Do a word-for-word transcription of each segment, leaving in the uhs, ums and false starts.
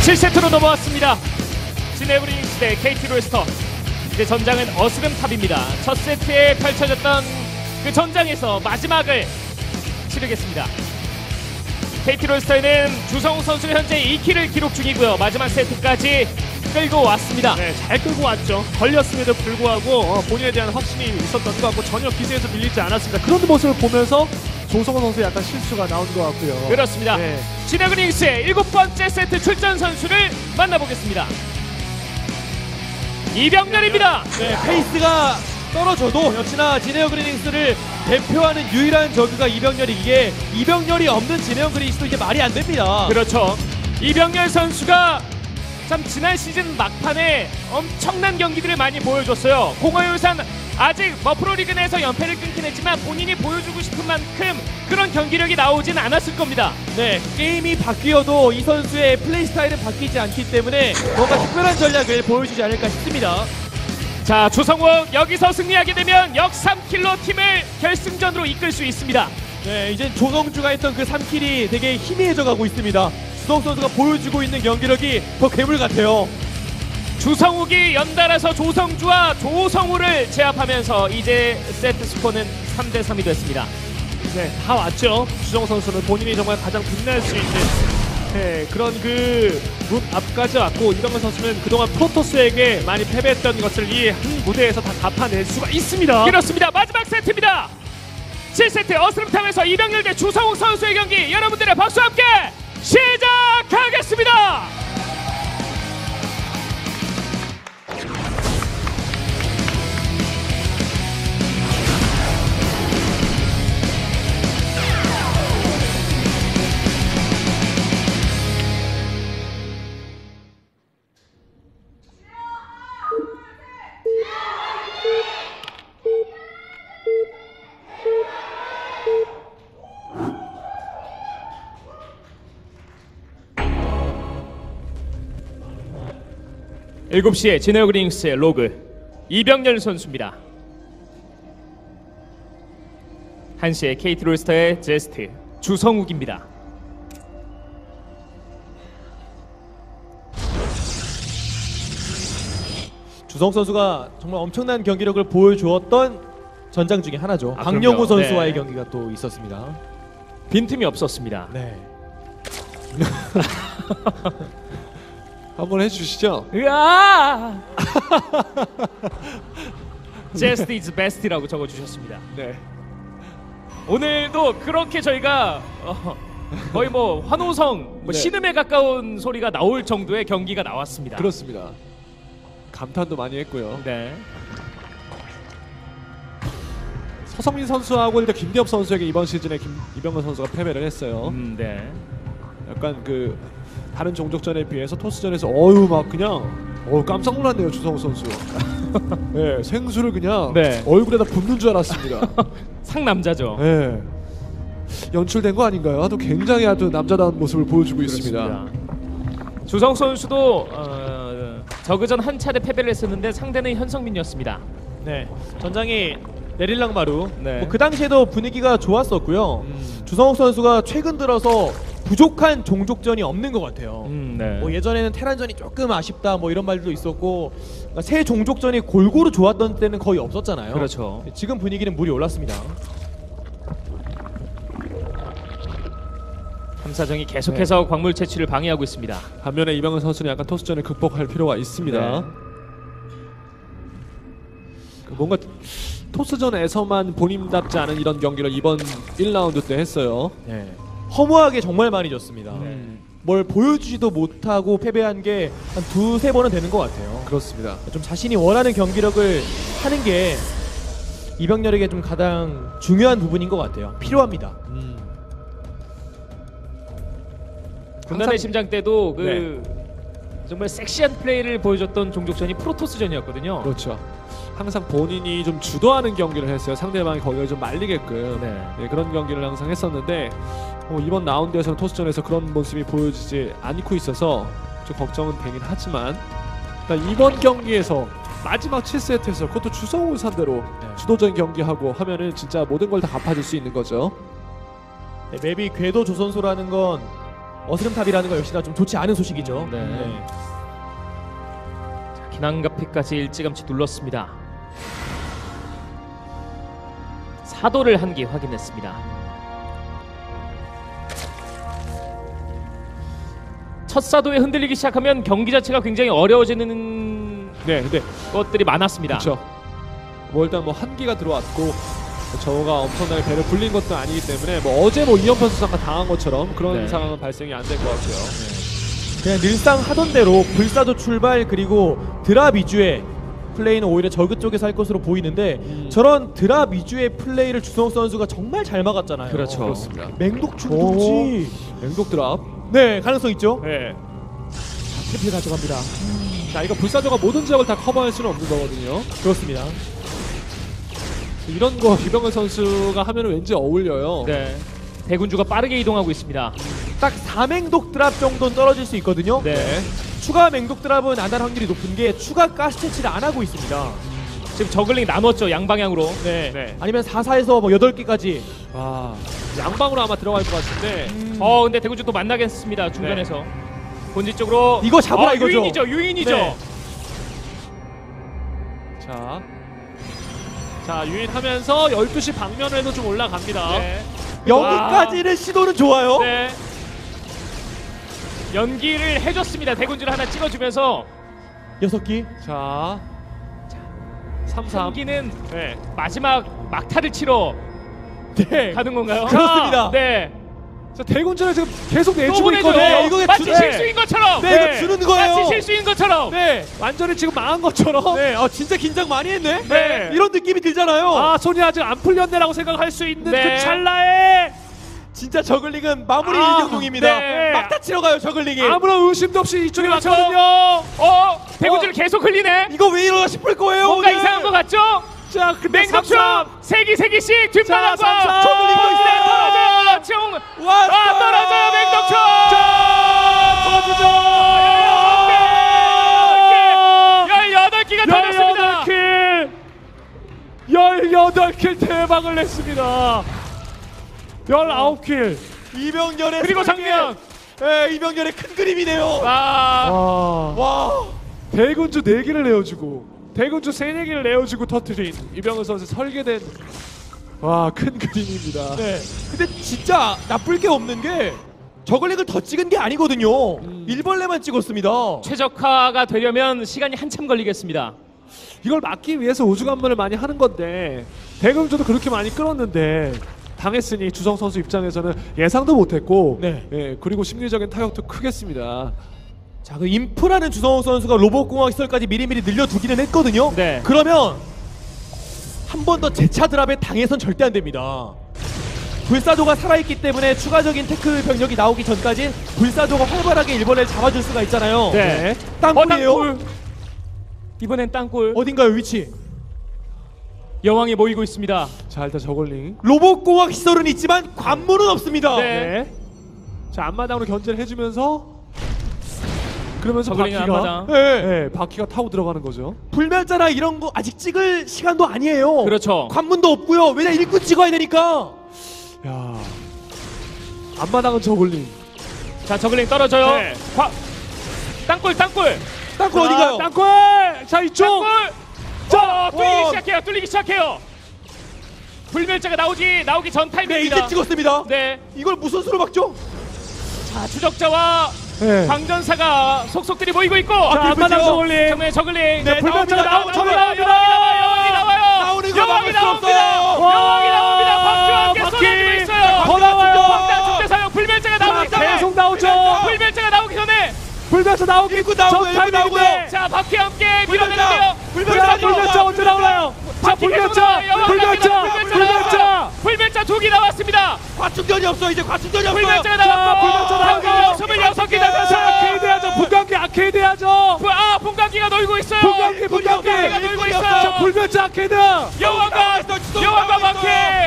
칠 세트로 넘어왔습니다. 진에브링스 대 케이티 롤스터. 이제 전장은 어스름탑입니다. 첫 세트에 펼쳐졌던 그 전장에서 마지막을 치르겠습니다. 케이티 롤스터에는 주성욱 선수는 현재 이 킬을 기록 중이고요. 마지막 세트까지 끌고 왔습니다. 네, 잘 끌고 왔죠. 걸렸음에도 불구하고 어, 본인에 대한 확신이 있었던 것 같고 전혀 기세에서 밀리지 않았습니다. 그런 모습을 보면서 조성호 선수의 약간 실수가 나온 것 같고요. 그렇습니다. 네. 진에브링스의 일곱 번째 세트 출전 선수를 만나보겠습니다. 이병렬입니다. 네, 페이스가 떨어져도 역시나 진에어 그리닝스를 대표하는 유일한 저그가 이병렬이, 이게 이병렬이 없는 진에어 그리닝스도 이제 말이 안 됩니다. 그렇죠. 이병렬 선수가 참 지난 시즌 막판에 엄청난 경기들을 많이 보여줬어요. 공허유산 아직 뭐 프로리그 내에서 연패를 끊긴 했지만 본인이 보여주고 싶은 만큼 그런 경기력이 나오진 않았을 겁니다. 네, 게임이 바뀌어도 이 선수의 플레이 스타일은 바뀌지 않기 때문에 뭔가 특별한 전략을 보여주지 않을까 싶습니다. 자, 조성욱 여기서 승리하게 되면 역삼 킬로 팀을 결승전으로 이끌 수 있습니다. 네, 이젠 조성주가 했던 그 삼 킬이 되게 희미해져 가고 있습니다. 주성욱 선수가 보여주고 있는 경기력이 더 괴물 같아요. 주성욱이 연달아서 조성주와 조성우를 제압하면서 이제 세트 스코어는 삼 대 삼이 됐습니다. 네, 다 왔죠. 주성호 선수는 본인이 정말 가장 빛날 수 있는 네, 그런 그 룬 앞까지 왔고, 이병렬 선수는 그동안 프로토스에게 많이 패배했던 것을 이 한 무대에서 다 갚아낼 수가 있습니다. 그렇습니다. 마지막 세트입니다. 칠 세트 어스름탑에서 이병렬 대 주성욱 선수의 경기, 여러분들의 박수와 함께 시작하겠습니다. 일곱 시에 진에어 그리닝스의 로그 이병렬 선수입니다. 한 시에 케이티 롤스터의 제스트 주성욱입니다. 주성욱 선수가 정말 엄청난 경기력을 보여주었던 전장 중에 하나죠. 아, 박영호 그럼요. 선수와의 네. 경기가 또 있었습니다. 빈틈이 없었습니다. 네. 한번 해주시죠. 으아! 제스트 is best라고 적어주셨습니다. 네. 오늘도 그렇게 저희가 어, 거의 뭐 환호성, 뭐 네. 신음에 가까운 소리가 나올 정도의 경기가 나왔습니다. 그렇습니다. 감탄도 많이 했고요. 네. 서성민 선수하고 일단 김대엽 선수에게 이번 시즌에 김, 이병렬 선수가 패배를 했어요. 음, 네. 약간 그 다른 종족전에 비해서 토스전에서 어유 막 그냥 어 깜짝 놀랐네요, 주성우 선수. 네, 생수를 그냥 네. 얼굴에다 붓는 줄 알았습니다. 상남자죠. 네. 연출된 거 아닌가요? 아주 굉장히 아주 남자다운 모습을 보여주고 있습니다. 주성 선수도 어, 저그전 한 차례 패배를 했었는데 상대는 현성민이었습니다. 네. 전장이 내릴랑마루. 네. 뭐 그 당시에도 분위기가 좋았었고요. 음. 주성욱 선수가 최근 들어서 부족한 종족전이 없는 것 같아요. 음, 네. 뭐 예전에는 테란전이 조금 아쉽다 뭐 이런 말도 있었고, 그러니까 새 종족전이 골고루 좋았던 때는 거의 없었잖아요. 그렇죠. 지금 분위기는 물이 올랐습니다. 탐사정이 계속해서 네. 광물 채취를 방해하고 있습니다. 반면에 이병헌 선수는 약간 토스전을 극복할 필요가 있습니다. 네. 뭔가 토스전에서만 본인답지 않은 이런 경기를 이번 일 라운드 때 했어요. 네. 허무하게 정말 많이 졌습니다. 네. 뭘 보여주지도 못하고 패배한 게 한 두세 번은 되는 것 같아요. 그렇습니다. 좀 자신이 원하는 경기력을 하는 게 이병렬에게 좀 가장 중요한 부분인 것 같아요. 필요합니다. 음. 군단의 심장 때도 그 네. 정말 섹시한 플레이를 보여줬던 종족전이 프로토스전이었거든요. 그렇죠. 항상 본인이 좀 주도하는 경기를 했어요. 상대방이 거기를 좀 말리게끔. 네. 네, 그런 경기를 항상 했었는데 어, 이번 라운드에서는 토스전에서 그런 모습이 보여지지 않고 있어서 좀 걱정은 되긴 하지만, 일단 이번 경기에서 마지막 칠 세트에서 그것도 주성우 상대로 네. 주도적인 경기하고 하면은 진짜 모든 걸 다 갚아줄 수 있는 거죠. 네, 맵이 궤도 조선소라는 건 어스름탑이라는 거 역시나 좀 좋지 않은 소식이죠. 네. 자, 기난가피까지 일찌감치 눌렀습니다. 사도를 한 개 확인했습니다. 첫 사도에 흔들리기 시작하면 경기 자체가 굉장히 어려워지는 네, 근데 것들이 많았습니다. 그렇죠. 뭐 일단 뭐 한기가 들어왔고 저우가 엄청나게 배를 불린 것도 아니기 때문에 뭐 어제 뭐 이연편 수상과 당한 것처럼 그런 네. 상황은 발생이 안 될 것 같고요. 그냥 늘상 하던 대로 불사조 출발 그리고 드랍 위주의 플레이는 오히려 저그 쪽에서 할 것으로 보이는데 음. 저런 드랍 위주의 플레이를 주성욱 선수가 정말 잘 막았잖아요. 그렇죠. 그렇습니다. 맹독충동지 맹독 드랍. 네 가능성 있죠. 네. 트리플 가져갑니다. 자, 이거 불사조가 모든 지역을 다 커버할 수는 없는 거거든요. 그렇습니다. 이런 거 이병헌 선수가 하면 왠지 어울려요. 네. 대군주가 빠르게 이동하고 있습니다. 딱 사 맹독 드랍 정도는 떨어질 수 있거든요. 네. 추가 맹독 드랍은 안 할 확률이 높은 게 추가 가스 채취를 안 하고 있습니다. 지금 저글링 나눴죠, 양방향으로. 네. 네. 아니면 사 사에서 뭐 여덟 개까지. 와, 양방으로 아마 들어갈 것 같은데. 음. 어, 근데 대군주 또 만나겠습니다, 중간에서. 본질 쪽으로. 이거 잡으라 어, 이거죠. 유인이죠, 유인이죠. 네. 자, 자 유인하면서 열두 시 방면에도 좀 올라갑니다. 네. 여기까지는 시도는 좋아요. 네. 연기를 해줬습니다. 대군주를 하나 찍어주면서 여섯 기. 자, 삼 삼. 연기는 네. 마지막 막타를 치러 네. 가는 건가요? 그렇습니다. 네. 자, 대군주는 지금 계속 또 내주고 보내죠. 있거든요. 이거 마치 주- 실수인 것처럼. 네, 이거 주는 거예요. 마치 실수인 것처럼. 네. 완전히 지금 망한 것처럼. 네. 아 진짜 긴장 많이 했네. 네. 이런 느낌이 들잖아요. 아, 손이 아직 안 풀렸네라고 생각할 수 있는 네. 그 찰나에 진짜 저글링은 마무리 아, 일격동입니다. 네. 막타 치러 가요 저글링이. 아무런 의심도 없이 이쪽에 그렇죠. 왔거든요. 어, 대군주를 계속 흘리네. 이거 왜 이러나 싶을 거예요. 뭔가 오늘. 이상한 것 같죠? 자, 근데 맹독충 세기 세기씩 자, 뒷마당과 삼삼. 저글링 더 있어요. 떨어져요. 총 와, 아, 떨어져요. 맹독충. 열여덟 기가 터졌습니다. 열여덟 킬! 열여덟 킬 대박을 냈습니다. 열아홉 킬. 이병렬의 그리고 설계. 정면. 네, 이병렬의 큰 그림이네요. 와. 와. 와. 대군주 네 개를 내어주고 대군주 세네 개를 내어주고 터트린 이병헌 선수 설계된 와, 큰 그림입니다. 네. 근데 진짜 나쁠 게 없는 게 저글링을 더 찍은 게 아니거든요. 음. 일벌레만 찍었습니다. 최적화가 되려면 시간이 한참 걸리겠습니다. 이걸 막기 위해서 우주관문을 많이 하는 건데 대군주도 그렇게 많이 끌었는데 당했으니 주성 선수 입장에서는 예상도 못했고 네. 예, 그리고 심리적인 타격도 크겠습니다. 자, 그 인프라는 주성욱 선수가 로봇공학 시설까지 미리미리 늘려두기는 했거든요. 네. 그러면 한 번 더 재차 드랍에 당해선 절대 안 됩니다. 불사조가 살아있기 때문에 추가적인 테크 병력이 나오기 전까지 불사조가 활발하게 일본을 잡아줄 수가 있잖아요. 네. 땅굴이에요. 어, 땅굴. 이번엔 땅굴. 어딘가요 위치? 여왕이 모이고 있습니다. 자, 일단 저걸링. 로봇공학 시설은 있지만 관문은 없습니다. 네. 네. 자, 앞마당으로 견제를 해주면서 그러면서 저글링 바퀴가 앞마당. 네. 네, 바퀴가 타고 들어가는 거죠. 불멸자나 이런 거 아직 찍을 시간도 아니에요. 그렇죠. 관문도 없고요. 왜냐 일꾼 찍어야 되니까. 야, 앞마당은 저글링. 자, 저글링 떨어져요. 네. 과... 땅굴, 땅굴. 땅굴 어디가요? 땅굴! 자, 이쪽. 땅굴. 자, 뚫리기 어. 시작해요. 뚫리기 시작해요. 불멸자가 나오지 나오기 전 네, 타이밍입니다. 이제 찍었습니다. 네. 이걸 무슨 수로 막죠? 자, 추적자와 네. 광전사가 속속들이 모이고 있고. 자, 앞마당 저글링. 정면 저글링. 네, 불멸자가 나옵니다. 나오고 나옵니다. 여왕이 나와요. 나오는 거 여왕이 막을 수 나옵니다. 없어요. 여왕이 나옵니다. 와, 박수와 함께 바퀴. 쏟아지고 있어요. 더 나와요. 광장 중대사역 불멸자가 나오기 전에. 계속 나오죠. 불멸자가 나오기 전에. 불멸자 나오기 일꾼 나오고요, 전 일꾼 나오고요. 타이밍인데. 자, 바퀴와 함께 불멸자. 밀어내는데요. 불멸자, 불멸자 언제 나오나요? 자, 불멸자. 불멸자. 불멸자. 불멸자 두 개 나왔습니다. 과충전이 없어. 이제 과충전이 없어. 불멸자가 자, 나왔고 불멸자 나오고. 스물여섯 개 자, 나면서 아케이드 하죠. 분광기 아케이드 하죠. 아, 분광기가 놀고 있어요. 분광기 분광기. 분광기가 놀고 있어요. 자, 불멸자 아케이드. 여왕과 여왕과 바퀴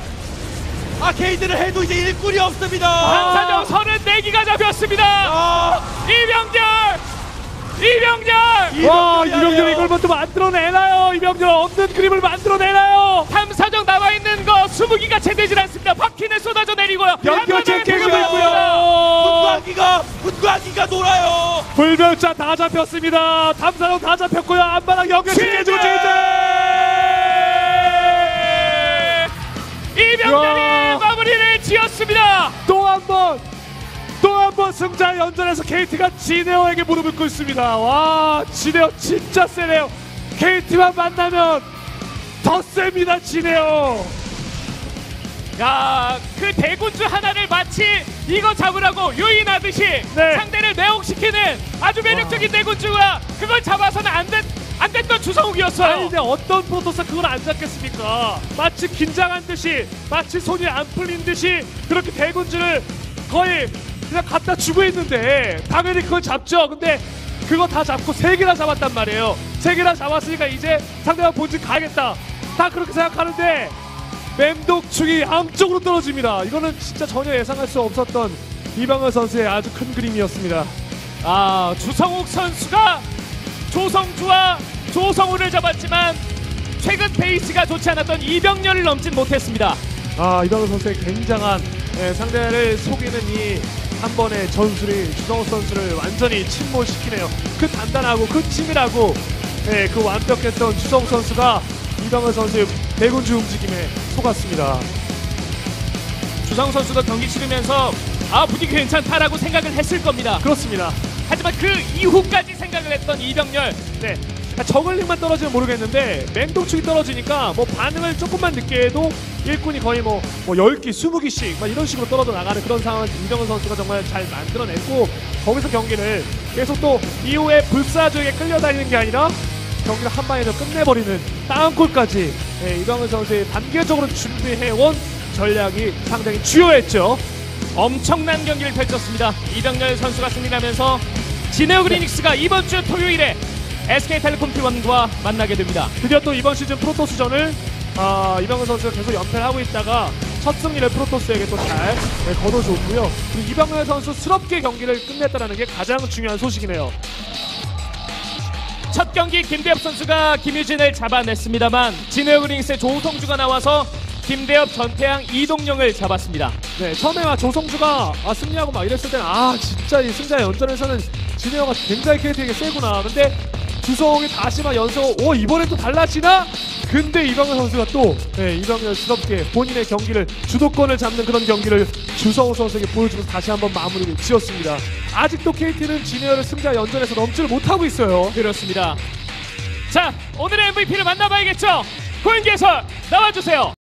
아케이드를 해도 이제 일꾼이 없습니다. 한사정 서른네 기가 잡혔습니다. 아, 이병렬 이병렬 와, 이병렬이에요. 이병렬 이걸 먼저 만들어내나요? 이병렬 없는 그림을 만들어내나요? 탐사정 나와 있는 거 스무 기가 채되질 않습니다. 바퀴는 쏟아져 내리고요. 연결체 한번에 깨지고 들어가요. 있고요. 분광기가 불멸자 다 잡혔습니다. 탐사로 다 잡혔고요. 안바닥 연결시켜주고 진짜 이병렬이 야. 마무리를 지었습니다. 또 한 번, 또 한 번 승자 연전에서 케이티가 지네어에게 무릎을 꿇습니다. 와, 지네어 진짜 세네요. 케이티만 만나면 더 셉니다, 지네어. 야, 그 대군주 하나를 마치 이거 잡으라고 유인하듯이 네. 상대를 매혹시키는 아주 매력적인 대군주가 그걸 잡아서는 안, 됐, 안 됐던 주성욱이었어요. 아니 근데 어떤 프로토스 그걸 안 잡겠습니까? 마치 긴장한 듯이, 마치 손이 안 풀린 듯이 그렇게 대군주를 거의 그냥 갖다 주고 있는데 당연히 그걸 잡죠. 근데 그거 다 잡고 세 개나 잡았단 말이에요. 세 개나 잡았으니까 이제 상대방 본진 가야겠다. 다 그렇게 생각하는데 맹독충이 양쪽으로 떨어집니다. 이거는 진짜 전혀 예상할 수 없었던 이병헌 선수의 아주 큰 그림이었습니다. 아, 주성욱 선수가 조성주와 조성우를 잡았지만 최근 페이스가 좋지 않았던 이병렬을 넘진 못했습니다. 아, 이병헌 선수의 굉장한 예, 상대를 속이는 이 한 번의 전술이 주성욱 선수를 완전히 침몰시키네요. 그 단단하고 그 치밀하고 예, 그 완벽했던 주성욱 선수가 이병헌 선수의 대군주 움직임에 속았습니다. 주성욱 선수도 경기 치르면서 아, 분위기 괜찮다라고 생각을 했을 겁니다. 그렇습니다. 하지만 그 이후까지 생각을 했던 이병렬. 네. 저글링만 떨어지면 모르겠는데 맹독충이 떨어지니까 뭐 반응을 조금만 늦게 해도 일꾼이 거의 뭐, 뭐 열 기, 스무 기씩 막 이런 식으로 떨어져 나가는 그런 상황을 이병헌 선수가 정말 잘 만들어냈고 거기서 경기를 계속 또 이후에 불사조에게 끌려다니는 게 아니라 경기를 한 방에 좀 끝내버리는 다운골까지 네, 이병헌 선수의 단계적으로 준비해온 전략이 상당히 주요했죠. 엄청난 경기를 펼쳤습니다. 이병렬 선수가 승리하면서 지네어 그리닉스가 이번 주 토요일에 에스케이텔레콤 티원과 만나게 됩니다. 드디어 또 이번 시즌 프로토스전을 아, 이병헌 선수가 계속 연패를 하고 있다가 첫 승리를 프로토스에게 또 잘 네, 거둬줬고요. 그리고 이병헌 선수스럽게 경기를 끝냈다는 게 가장 중요한 소식이네요. 첫 경기 김대엽 선수가 김유진을 잡아냈습니다만 지네어 그리닉스의 조성주가 나와서 김대엽, 전태양, 이동영을 잡았습니다. 네, 처음에 막 조성주가 아, 승리하고 막 이랬을 때는 아 진짜 이 승자 연전에서는 진해어가 굉장히 케이티에게 세구나. 근데 주성이 다시 막 연속 오 이번엔 또 달라지나? 근데 이병헌 선수가 또 네, 이병렬스럽게 본인의 경기를 주도권을 잡는 그런 경기를 주성우 선수에게 보여주면서 다시 한번 마무리를 지었습니다. 아직도 케이티는 진해어를 승자 연전에서 넘지를 못하고 있어요. 그렇습니다. 자, 오늘의 엠브이피를 만나봐야겠죠. 고인기 해설 나와주세요.